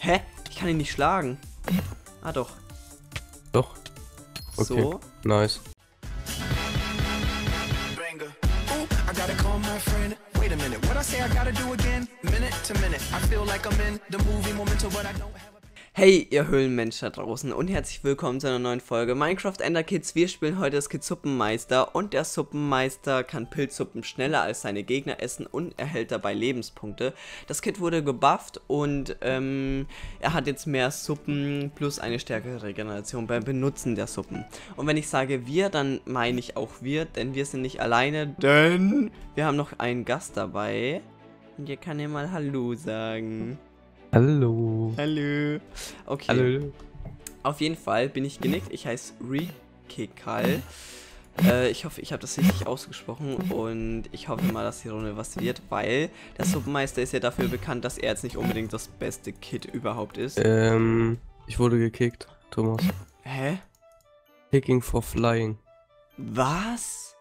Hä? Ich kann ihn nicht schlagen. Ah, doch. Doch. Okay. So. Nice. I gotta call my friend. Wait a minute, what I say I gotta do again? Minute to minute, I feel like I'm in the movie Memento, but I don't have a... Hey, ihr Höhlenmenschen da draußen und herzlich willkommen zu einer neuen Folge Minecraft Ender Kids. Wir spielen heute das Kit Suppenmeister und der Suppenmeister kann Pilzsuppen schneller als seine Gegner essen und erhält dabei Lebenspunkte. Das Kit wurde gebufft und er hat jetzt mehr Suppen plus eine stärkere Regeneration beim Benutzen der Suppen. Und wenn ich sage wir, dann meine ich auch wir, denn wir sind nicht alleine, denn wir haben noch einen Gast dabei. Und ihr kann ja mal Hallo sagen. Hallo. Hallo. Okay. Hallo. Auf jeden Fall bin ich genickt. Ich heiße Rikekal. Ich hoffe, ich habe das richtig ausgesprochen und ich hoffe mal, dass die Runde was wird, weil der Suppenmeister ist ja dafür bekannt, dass er jetzt nicht unbedingt das beste Kit überhaupt ist. Ich wurde gekickt, Thomas. Hä? Kicking for flying. Was?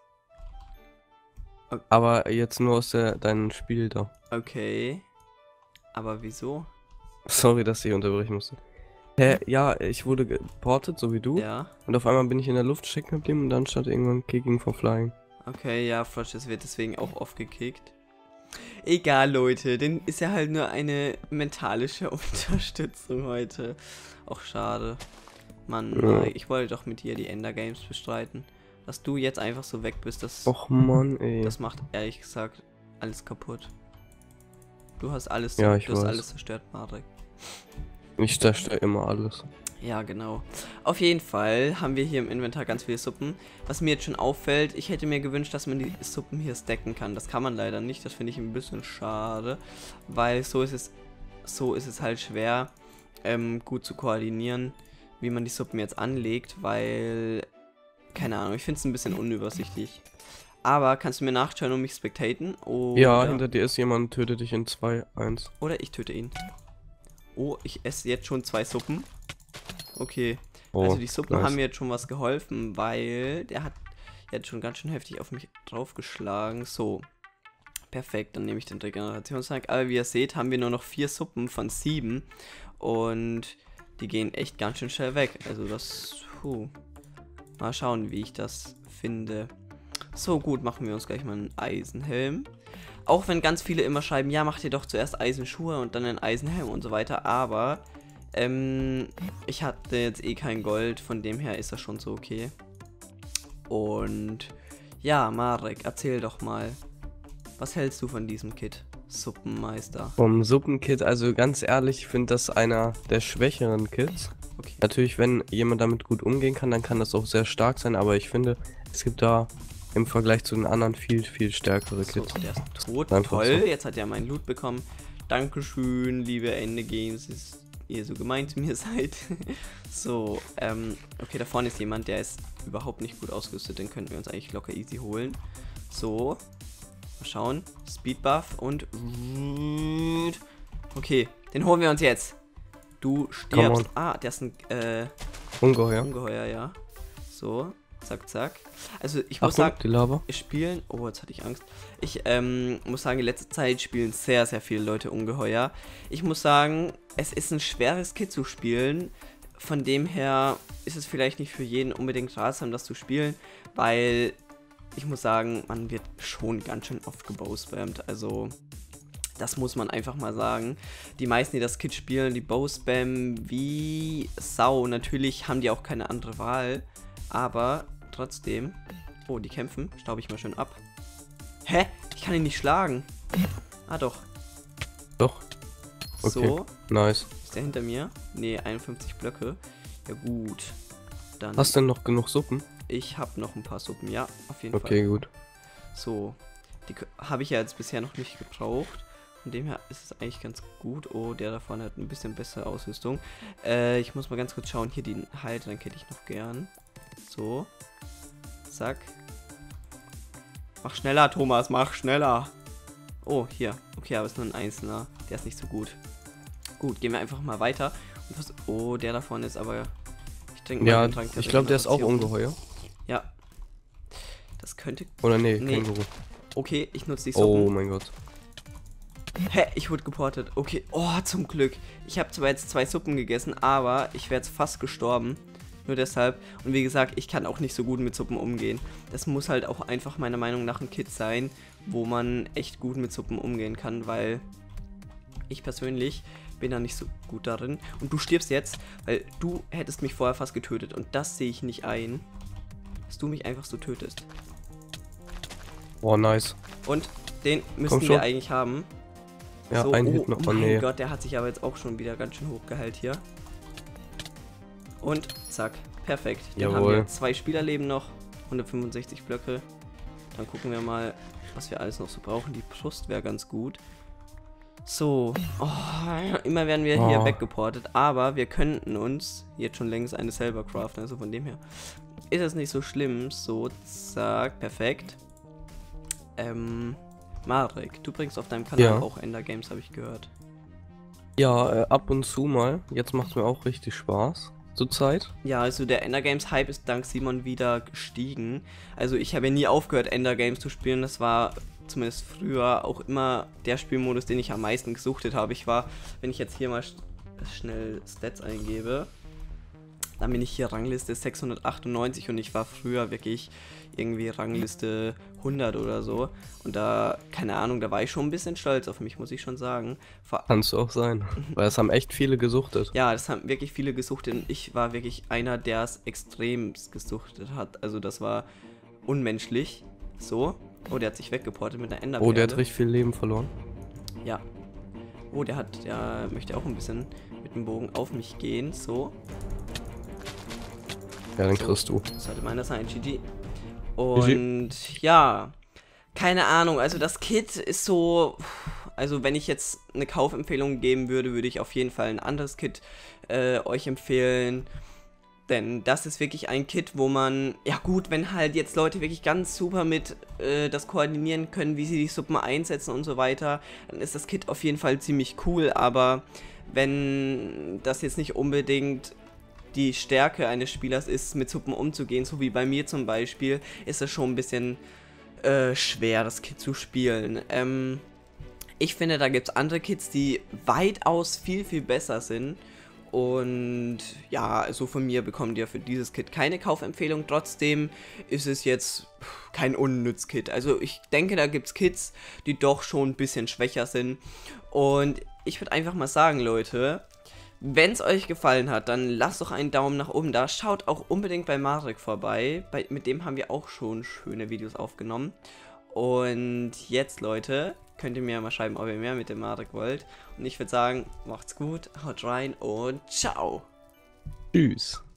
Aber jetzt nur aus deinem Spiel da. Okay. Aber wieso? Sorry, dass ich unterbrechen musste. Hä, ja, ich wurde geportet, so wie du. Ja. Und auf einmal bin ich in der Luft stecken geblieben und dann stand irgendwann Kicking for flying. Okay, ja, Frosch, das wird deswegen auch oft gekickt. Egal, Leute, denn ist ja halt nur eine mentalische Unterstützung heute. Auch schade. Mann, Ja. ich wollte doch mit dir die Ender Games bestreiten. Dass du jetzt einfach so weg bist, Och Mann, ey. das macht ehrlich gesagt alles kaputt. Du hast alles, Ja, ich du hast weiß. alles zerstört, Marek. Ich zerstöre immer alles. Ja, genau. Auf jeden Fall haben wir hier im Inventar ganz viele Suppen. Was mir jetzt schon auffällt, ich hätte mir gewünscht, dass man die Suppen hier stacken kann. Das kann man leider nicht, das finde ich ein bisschen schade. Weil so ist es halt schwer, gut zu koordinieren, wie man die Suppen jetzt anlegt, weil, keine Ahnung, ich finde es ein bisschen unübersichtlich. Aber kannst du mir nachschauen und mich spectaten? Oder, Ja, hinter dir ist jemand, töte dich in 2, 1. oder ich töte ihn. Oh, ich esse jetzt schon 2 Suppen. Okay. Oh, Also die Suppen nice. haben mir jetzt schon was geholfen, weil der hat jetzt schon ganz schön heftig auf mich draufgeschlagen. So. Perfekt, dann nehme ich den Regenerationstrank. Aber wie ihr seht, haben wir nur noch 4 Suppen von 7. Und die gehen echt ganz schön schnell weg. Also das... Mal schauen, wie ich das finde. So, gut, machen wir uns gleich mal einen Eisenhelm. Auch wenn ganz viele immer schreiben, ja, macht ihr doch zuerst Eisenschuhe und dann einen Eisenhelm und so weiter. Aber, ich hatte jetzt eh kein Gold, von dem her ist das schon so okay. Und, ja, Marek, erzähl doch mal, was hältst du von diesem Kit, Suppenmeister? Vom Suppenkit, also ganz ehrlich, ich finde das einer der schwächeren Kits. Okay. Natürlich, wenn jemand damit gut umgehen kann, dann kann das auch sehr stark sein, aber ich finde, es gibt da im Vergleich zu den anderen viel, viel stärkere So, Kits. der ist tot, Einfach toll, so. jetzt hat er meinen Loot bekommen. Dankeschön, liebe Ende Games, dass ihr so gemein zu mir seid. So, okay, da vorne ist jemand, der ist überhaupt nicht gut ausgerüstet, den könnten wir uns eigentlich locker easy holen. So, mal schauen, Speed Buff und... Okay, den holen wir uns jetzt. Du Come stirbst. on. Ah, der ist ein, Ungeheuer. Ungeheuer, ja. So, zack, zack. Also, ich muss Achtung, sagen... die Lava. Spielen, oh, jetzt hatte ich Angst. Ich muss sagen, in letzter Zeit spielen sehr, sehr viele Leute Ungeheuer. Ich muss sagen, es ist ein schweres Kit zu spielen. Von dem her ist es vielleicht nicht für jeden unbedingt ratsam, das zu spielen, weil ich muss sagen, man wird schon ganz schön oft gebowspammt. Also, das muss man einfach mal sagen. Die meisten, die das Kit spielen, die bowspammen wie Sau. Natürlich haben die auch keine andere Wahl, aber trotzdem... Oh, die kämpfen. Staube ich mal schön ab. Hä? Ich kann ihn nicht schlagen. Ah, doch. Doch. Okay. So. Nice. Ist der hinter mir? Ne, 51 Blöcke. Ja, gut. Dann. Hast du denn noch genug Suppen? Ich habe noch ein paar Suppen. Ja, auf jeden Okay, Fall. gut. So. Die habe ich ja jetzt bisher noch nicht gebraucht. Von dem her ist es eigentlich ganz gut. Oh, der da vorne hat ein bisschen bessere Ausrüstung. Ich muss mal ganz kurz schauen. Hier den Heiltrank hätte ich noch gern. So. Zack. Mach schneller, Thomas, mach schneller. Oh, hier. Okay, aber es ist nur ein einzelner. Der ist nicht so gut. Gut, gehen wir einfach mal weiter. Und oh, der da vorne ist aber... Ich trinke mal Ja, den Trank der ich glaube, der ist auch Regeneration. ungeheuer. Ja. Das könnte... Oder nee, Nee. Känguru. Okay, ich nutze die Oh Suppen. mein Gott. Hä, ich wurde geportet. Okay, oh, zum Glück. Ich habe zwar jetzt 2 Suppen gegessen, aber ich wäre jetzt fast gestorben. Nur deshalb. Und wie gesagt, ich kann auch nicht so gut mit Suppen umgehen. Das muss halt auch einfach meiner Meinung nach ein Kit sein, wo man echt gut mit Suppen umgehen kann, weil ich persönlich bin da nicht so gut darin. Und du stirbst jetzt, weil du hättest mich vorher fast getötet. Und das sehe ich nicht ein, dass du mich einfach so tötest. Oh, nice. Und den müssten wir eigentlich haben. Ja, so, ein Hit noch. Oh, mein nee. Gott, der hat sich aber jetzt auch schon wieder ganz schön hochgeheilt hier. Und zack, perfekt. Dann haben wir 2 Spielerleben noch, 165 Blöcke. Dann gucken wir mal, was wir alles noch so brauchen. Die Brust wäre ganz gut. So, immer werden wir hier weggeportet, aber wir könnten uns jetzt schon längst eine selber craften, also von dem her ist es nicht so schlimm. So, zack, perfekt. Marek, du bringst auf deinem Kanal auch Ender Games, habe ich gehört. Ja, ab und zu mal. Jetzt macht es mir auch richtig Spaß. Zur Zeit. Ja, also der Ender Games Hype ist dank Simon wieder gestiegen. Also ich habe ja nie aufgehört, Ender Games zu spielen. Das war zumindest früher auch immer der Spielmodus, den ich am meisten gesuchtet habe. Ich war, wenn ich jetzt hier mal schnell Stats eingebe, dann bin ich hier Rangliste 698 und ich war früher wirklich irgendwie Rangliste 100 oder so. Und da, keine Ahnung, da war ich schon ein bisschen stolz auf mich, muss ich schon sagen. Kannst du auch sein, weil es haben echt viele gesuchtet. Ja, das haben wirklich viele gesuchtet und ich war wirklich einer, der es extrem gesuchtet hat. Also das war unmenschlich. So. Oh, der hat sich weggeportet mit einer Enderperle. Oh, der hat richtig viel Leben verloren. Ja. Oh, der möchte auch ein bisschen mit dem Bogen auf mich gehen. So. Ja, den kriegst du. Sollte meiner sein, GG. Und ja, keine Ahnung, also das Kit ist so, also wenn ich jetzt eine Kaufempfehlung geben würde, würde ich auf jeden Fall ein anderes Kit euch empfehlen. Denn das ist wirklich ein Kit, wo man, ja gut, wenn halt jetzt Leute wirklich ganz super mit das koordinieren können, wie sie die Suppen einsetzen und so weiter, dann ist das Kit auf jeden Fall ziemlich cool, aber wenn das jetzt nicht unbedingt die Stärke eines Spielers ist, mit Suppen umzugehen, so wie bei mir zum Beispiel, ist es schon ein bisschen schwer, das Kit zu spielen. Ich finde, da gibt es andere Kits, die weitaus viel, viel besser sind. Und ja, also von mir bekommt ihr für dieses Kit keine Kaufempfehlung. Trotzdem ist es jetzt kein Unnütz-Kit. Also ich denke, da gibt es Kits, die doch schon ein bisschen schwächer sind. Und ich würde einfach mal sagen, Leute, wenn es euch gefallen hat, dann lasst doch einen Daumen nach oben da. Schaut auch unbedingt bei Marek vorbei. Mit dem haben wir auch schon schöne Videos aufgenommen. Und jetzt, Leute, könnt ihr mir mal schreiben, ob ihr mehr mit dem Marek wollt. Und ich würde sagen, macht's gut, haut rein und ciao. Tschüss.